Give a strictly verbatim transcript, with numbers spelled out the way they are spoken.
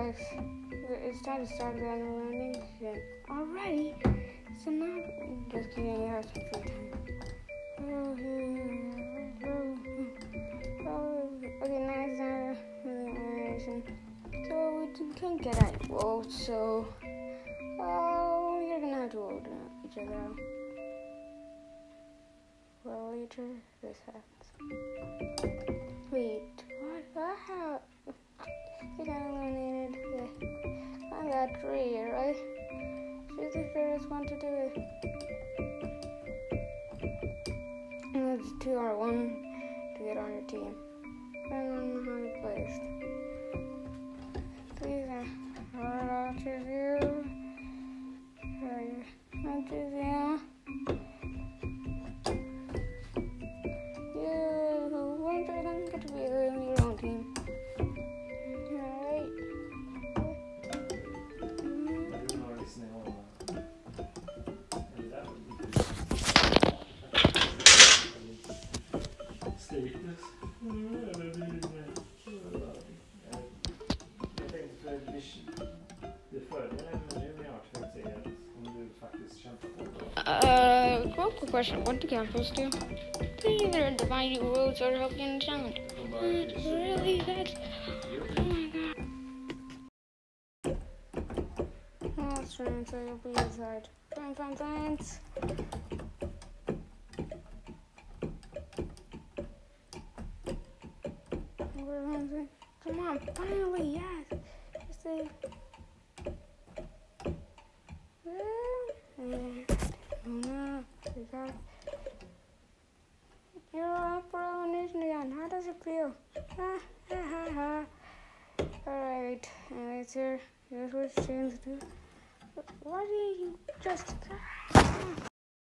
guys, it's time to start the annual landing again. Already? So now, just kidding, you have some free time. Oh, oh, oh. Okay, nice, uh, really so we can't get out vote, so, oh, you're gonna have to vote each other out. Well, later, this happens. Wait, what? What? He got eliminated. I got three, right? She's the first one to do it. And it's two or one to get on your team. I don't know how you placed. Please, I'll choose you. I'll choose you. You won't get to be in your own team. Uh, real quick question. What do campers do? They either divide you roads or help you in the challenge. What? Really? That's... Oh my god. Oh, that's right. So you'll be inside. Fine, fine, thanks. Come on, finally, yes. Just say... Oh no, we got it. You're up for elimination again. How does it feel? Ha ha ha ha. Alright, and it's here. Here's what it's changed to. Why did you just.